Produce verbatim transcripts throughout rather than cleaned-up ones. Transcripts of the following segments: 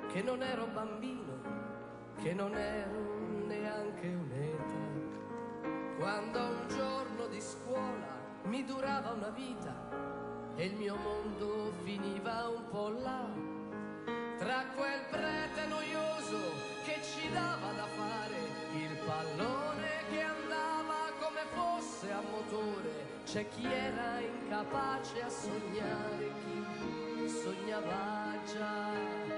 che non ero bambino, che non ero neanche un'età. Quando un giorno di scuola mi durava una vita e il mio mondo finiva un po' là, tra quel prete noioso che ci dava da fare, il pallone che andava come fosse a motore, c'è chi era incapace a sognare, chi sognava già.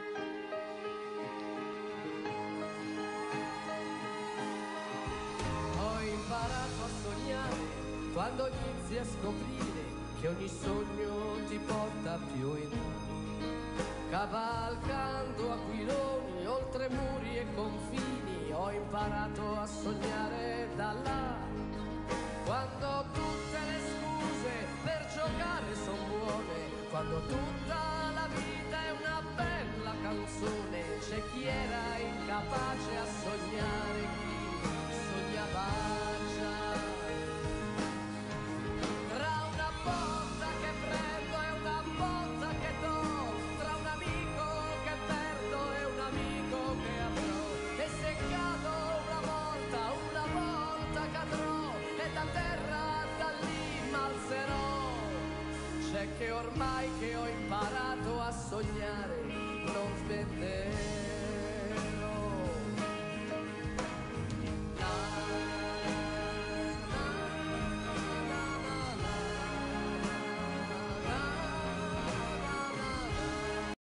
Ho imparato a sognare quando inizi a scoprire che ogni sogno ti porta più in là. Cavalcando aquiloni oltre muri e confini, ho imparato a sognare da là. Quando tutte le scuse per giocare son buone, quando tutta la vita è una bella canzone, c'è chi era incapace a sognare, chi sognava già. Tra una botta che prendo e una botta che do, tra un amico che perdo e un amico che avrò, e se cado una volta, una volta cadrò, e da terra da lì m'alzerò. C'è che ormai che ho imparato a sognare non smetterò.